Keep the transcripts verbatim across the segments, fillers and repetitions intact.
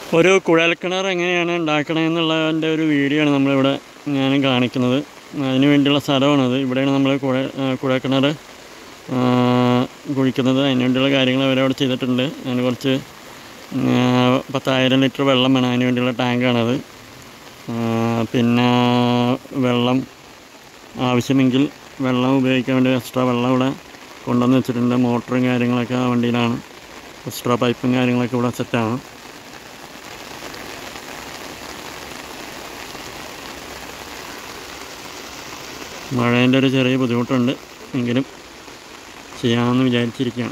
ഒരു കുഴൽക്കിണർ എങ്ങനെയാണ് ഉണ്ടാക്കണമെന്നുള്ളതിൻ്റെ ഒരു വീഡിയോ ആണ് നമ്മളിവിടെ ഞാൻ കാണിക്കുന്നത്. അതിന് വേണ്ടിയുള്ള സ്ഥലമാണത്. ഇവിടെയാണ് നമ്മൾ കുഴ കുഴൽക്കിണർ കുഴിക്കുന്നത്. അതിന് വേണ്ടിയുള്ള കാര്യങ്ങൾ അവരവിടെ ചെയ്തിട്ടുണ്ട്. അതിന് കുറച്ച് പത്തായിരം ലിറ്റർ വെള്ളം വേണം. അതിന് വേണ്ടിയുള്ള ടാങ്കാണത്. പിന്നെ വെള്ളം ആവശ്യമെങ്കിൽ വെള്ളം ഉപയോഗിക്കാൻ വേണ്ടി എക്സ്ട്രാ വെള്ളം ഇവിടെ കൊണ്ടുവന്ന് വെച്ചിട്ടുണ്ട്. മോട്ടറും കാര്യങ്ങളൊക്കെ ആ വണ്ടിയിലാണ്. എക്സ്ട്രാ പൈപ്പും കാര്യങ്ങളൊക്കെ ഇവിടെ സെറ്റാണ്. മഴേൻ്റെ ഒരു ചെറിയ ബുദ്ധിമുട്ടുണ്ട്, എങ്കിലും ചെയ്യാമെന്ന് വിചാരിച്ചിരിക്കുകയാണ്.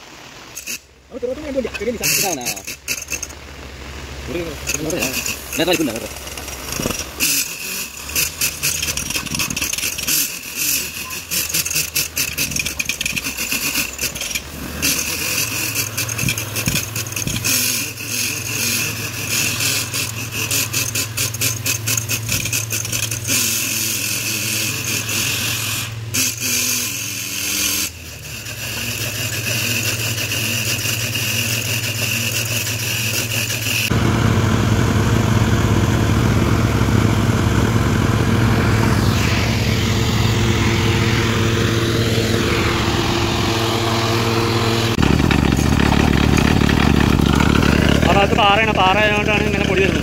അത് പാറയാണ്. പാറ ആയതുകൊണ്ടാണ് ഇങ്ങനെ പൊടി വരുന്നത്.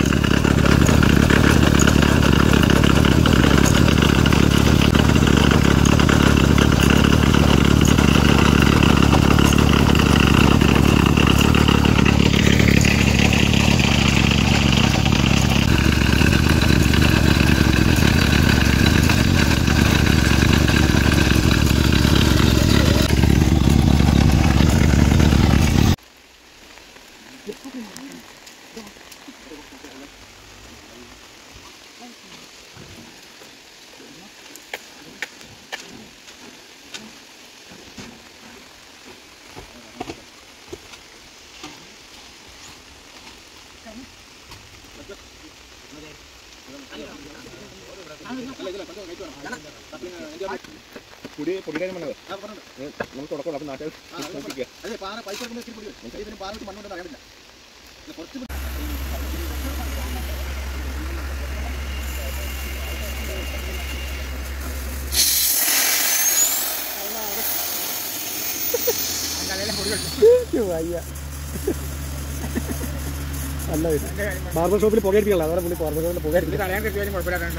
അല്ല ബാർബർ ഷോപ്പിൽ പുകയടിക്കല്ല, അതോടെ പുള്ളി ബാർബർ ഷോപ്പിൽ പുകയടിക്കില്ല. കുഴപ്പമില്ല.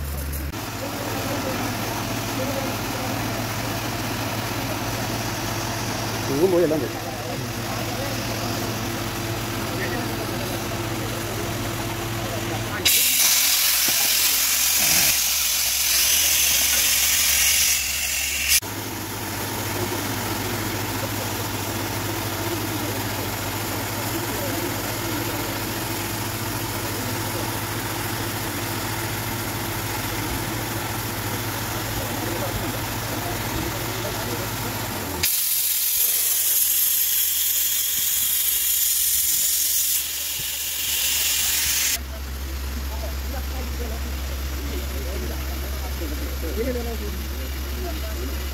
പൂവും പോയി എല്ലാം പോയി. Ini